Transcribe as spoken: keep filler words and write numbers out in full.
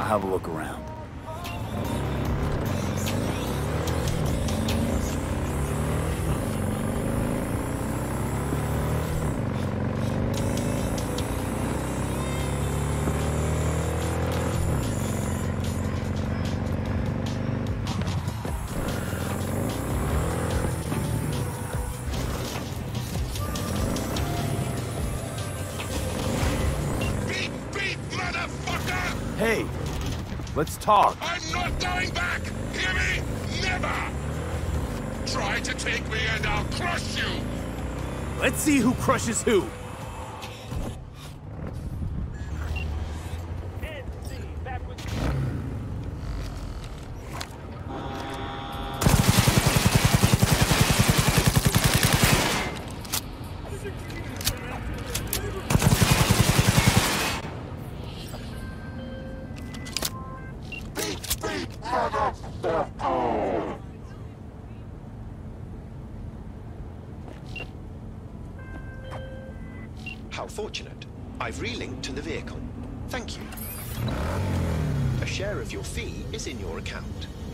have a look around. Hey, let's talk. I'm not going back! Hear me? Never! Try to take me and I'll crush you! Let's see who crushes who. How fortunate. I've relinked to the vehicle. Thank you. A share of your fee is in your account.